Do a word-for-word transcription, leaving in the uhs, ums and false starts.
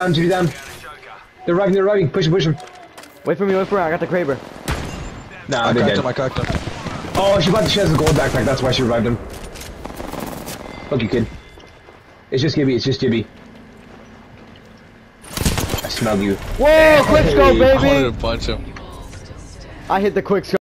Jibby down. They're arriving, they're arriving. Push him, push him. Wait for me, wait for me. I got the Kraber. Nah, I they're cracked dead. him, I cracked him. Oh, she bought, she has a gold backpack. That's why she revived him. Fuck you, kid. It's just Gibby, it's just Gibby. I smell you. Whoa, quick scope, I wanted baby! to punch him. I hit the quick scope.